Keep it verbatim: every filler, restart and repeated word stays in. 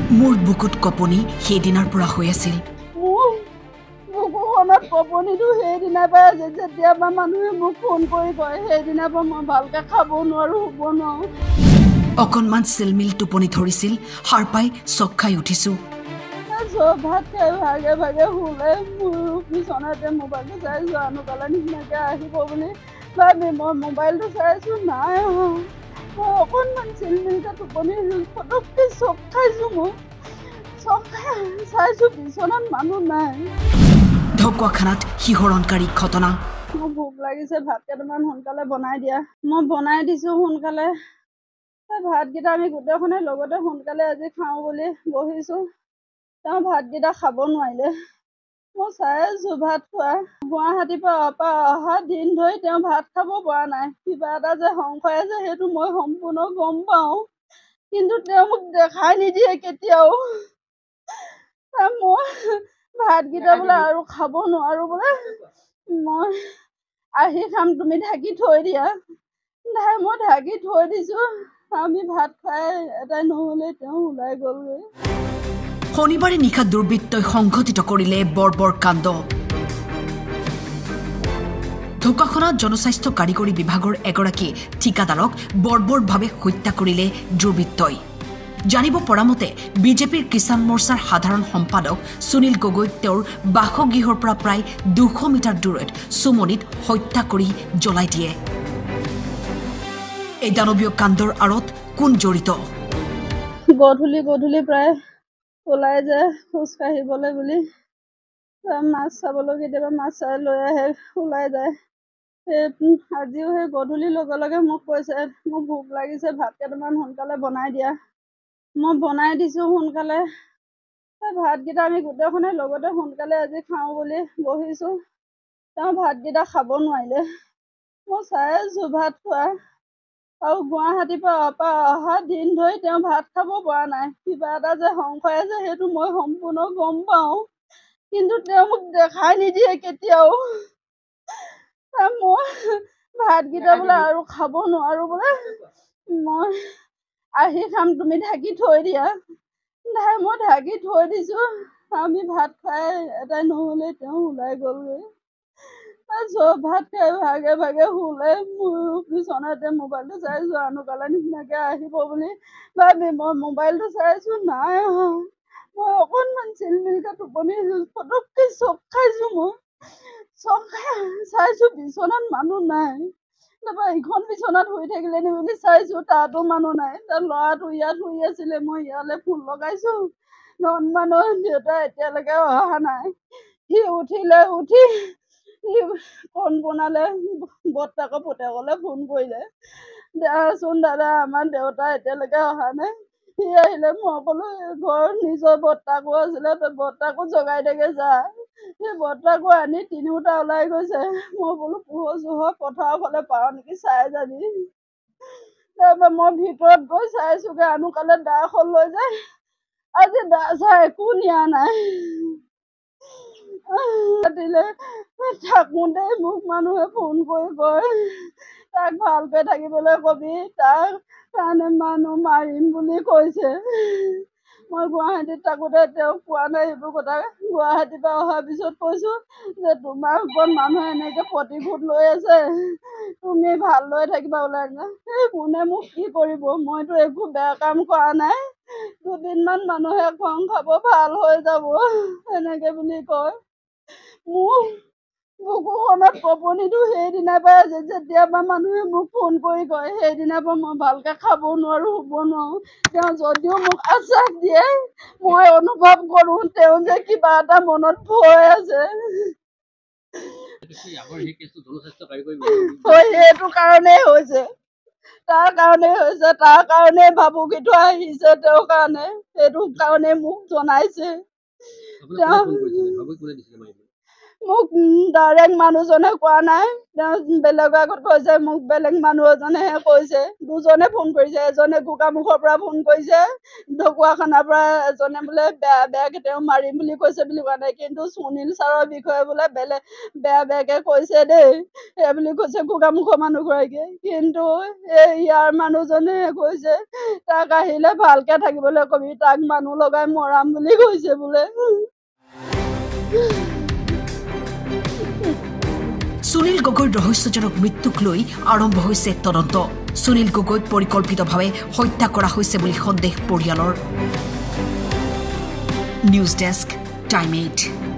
মোৰ বুকুত কপনি সেইদিনাৰ পৰা হৈ আছিল। মোৰ বুকুখনত কপনিটো সেইদিনাৰ পৰা যেতিয়া বা মানুহে মোক ফোন কৰি কয় সেইদিনাৰ পৰা মই ভালকৈ খাব নোৱাৰোঁ, শুব নোৱাৰোঁ। অকণমান চিলমিল টোপনি ধৰিছিল, সাৰ পাই চক খাই উঠিছোঁ। চব ভাত খাই ভাগে ভাগে শুলে, মোৰ বিচনাতে মোবাইলটো চাইছোঁ, আনুকালে নিচিনাকৈ আহিব বুলি ভাবি মই মোবাইলটো চাইছোঁ, নাই মই অকণমান চিলমিলকৈ টোপনি পটককৈ চক খাইছোঁ। মই চক খাই চাইছোঁ বিচনাত মানুহ নাই। ঢকুৱাখানাত শিহৰণকাৰী ঘটনা। মোৰ ভোক লাগিছে, ভাত কেইটামান সোনকালে বনাই দিয়া। মই বনাই দিছোঁ সোনকালে। ভাতকেইটা আমি গোটেইখনে লগতে সোনকালে আজি খাওঁ বুলি বহিছোঁ। তেওঁ ভাতকেইটা খাব নোৱাৰিলে। মই চাই আছোঁ ভাত খোৱা। গুৱাহাটীৰ পৰা অহা দিন ধৰি তেওঁ ভাত খাব পৰা নাই। কিবা এটা যে সংশয় আছে সেইটো মই সম্পূৰ্ণ গম পাওঁ, কিন্তু তেওঁ মোক দেখাই নিদিয়ে কেতিয়াও। মই ভাতকেইটা বোলে আৰু খাব নোৱাৰোঁ বোলে, মই আহি খাম, তুমি ঢাকি থৈ দিয়া। মই ঢাকি থৈ দিছোঁ। আমি ভাত খাই এটাই নহ'লে তেওঁ ওলাই গ'লগৈ। শনিবাৰে নিশা দুৰ্বৃত্তই সংঘটিত কৰিলে বৰ্বৰ কাণ্ড। ঢকুৱাখানাত জনস্বাস্থ্য কাৰিকৰী বিভাগৰ এগৰাকী ঠিকাদাৰক বৰ্বৰভাৱে হত্যা কৰিলে দুৰ্বৃত্তই। জানিব পৰা মতে বিজেপিৰ কিষাণ মৰ্চাৰ সাধাৰণ সম্পাদক সুনীল গগৈক তেওঁৰ বাসগৃহৰ পৰা প্ৰায় দুশ মিটাৰ দূৰত চুমনিত হত্যা কৰি জ্বলাই দিয়ে। এই দানৱীয় কাণ্ডৰ আঁৰত কোন জড়িত? গধূলি গধূলি প্ৰায় ওলাই যায় খোজকাঢ়িবলৈ বুলি, মাছ চাবলৈ কেতিয়াবা মাছ চাই লৈ আহে, ওলাই যায়। সেই আজিও সেই গধূলিৰ লগে লগে মোক কৈছে মোক ভোক লাগিছে, ভাত কেইটামান সোনকালে বনাই দিয়া। মই বনাই দিছোঁ সোনকালে। ভাতকেইটা আমি গোটেইখনে লগতে সোনকালে আজি খাওঁ বুলি বহিছোঁ। তেওঁ ভাতকেইটা খাব নোৱাৰিলে। মই চাই আছোঁ ভাত খোৱা। আৰু গুৱাহাটীৰ পৰা অহা দিন ধৰি তেওঁ ভাত খাব পৰা নাই। কিবা এটা যে সংশয় আছে সেইটো মই সম্পূৰ্ণ গম পাওঁ, কিন্তু তেওঁ মোক দেখাই নিদিয়ে কেতিয়াও। মই ভাতকেইটা বোলে আৰু খাব নোৱাৰোঁ বোলে, মই আহি খাম, তুমি ঢাকি থৈ দিয়া। মই ঢাকি থৈ দিছোঁ। আমি ভাত খাই এটাই নহ'লে তেওঁ ওলাই গ'লগৈ। চব ভাত খাই ভাগে ভাগে শুলে, মোৰ বিচনাতে মোবাইলটো চাইছোঁ, আনুকালে নিচিনাকৈ আহিব বুলি ভাবি মই মোবাইলটো চাইছোঁ, নাই মই অকণমান চিলমিলকৈ টোপনি পটককৈ চক খাইছোঁ। মই চক খাই চাইছোঁ বিচনাত মানুহ নাই। তাৰপৰা ইখন বিচনাত শুই থাকিলে নি বুলি চাইছোঁ, তাতো মানুহ নাই। তাৰ ল'ৰাটো ইয়াত শুই আছিলে, মই ইয়ালৈ ফোন লগাইছোঁ, ধন মানুহ দেউতা এতিয়ালৈকে অহা নাই। সি উঠিলে, উঠি সি ফোন বনালে, বৰ্তাকৰ পুতেকলৈ ফোন কৰিলে, দেচোন দাদা আমাৰ দেউতা এতিয়ালৈকে অহা নাই। সি আহিলে, মই ক'লো ঘৰ নিজৰ বৰ্তাকো আছিলে, তই বৰ্তাকো জগাই দেগে যা। সেই বৰ্তাকো আনি তিনিওটা ওলাই গৈছে। মই বোলো পোহৰ চোহৰ পথাৰৰ ফালে পাওঁ নেকি চাই যাবি। তাৰপৰা মই ভিতৰত গৈ চাইছোঁগৈ, আনুকালে দাখন লৈ যায়। আজি দা চা একো নিয়া নাই। ৰাতিলে থাকোঁতেই মোক মানুহে ফোন কৰি কয় তাক ভালকৈ থাকিবলৈ কবি, তাৰ কাৰণে মানুহ মাৰিম বুলি কৈছে। মই গুৱাহাটীত থাকোঁতে তেওঁক কোৱা নাই এইবোৰ কথা। গুৱাহাটীৰ পৰা অহাৰ পিছত কৈছোঁ যে তোমাৰ ওপৰত মানুহে এনেকৈ প্ৰতিশোধ লৈ আছে, তুমি ভালদৰে থাকিবা ওলাই না। এই কোনে মোক কি কৰিব, মইতো একো বেয়া কাম কৰা নাই। দুদিনমান মানুহে খং খাব, ভাল হৈ যাব এনেকৈ বুলি কয়। মোৰ বুকুখনত কপনিটো সেইদিনাৰ পৰা যেতিয়া পৰা মানুহে মোক ফোন কৰি কয় সেইদিনাৰ পৰা মই ভালকৈ খাব নোৱাৰোঁ, শুব নোৱাৰোঁ। তেওঁ যদিও মোক আশ্বাস দিয়ে, মই অনুভৱ কৰোঁ তেওঁ যে কিবা এটা মনত ভয় আছে। সেইটো কাৰণেই হৈছে, তাৰ কাৰণেই হৈছে, তাৰ কাৰণেই ভাবুকিটো আহিছে তেওঁৰ কাৰণে, সেইটো কাৰণে মোক জনাইছে। মোক ডাইৰেক্ট মানুহজনে কোৱা নাই, বেলেগৰ আগত কৈছে, মোক বেলেগ মানুহ এজনেহে কৈছে। দুজনে ফোন কৰিছে, এজনে গোগামুখৰ পৰা ফোন কৰিছে, ঢকুৱাখানাৰ পৰা এজনে বোলে বেয়া বেয়াকে তেওঁ মাৰিম বুলি কৈছে বুলি কোৱা নাই, কিন্তু সুনীল ছাৰৰ বিষয়ে বোলে বেলেগ বেয়া বেয়াকে কৈছে দেই, সেই বুলি কৈছে গোগামুখৰ মানুহগৰাকীয়ে। কিন্তু এই ইয়াৰ মানুহজনেহে কৈছে তাক আহিলে ভালকে থাকিবলৈ কবি, তাক মানুহ লগাই মৰাম বুলি কৈছে বোলে। সুনীল গগৈৰ ৰহস্যজনক মৃত্যুক লৈ আৰম্ভ হৈছে তদন্ত। সুনীল গগৈক পৰিকল্পিতভাৱে হত্যা কৰা হৈছে বুলি সন্দেহ পৰিয়ালৰ। News desk, time eight.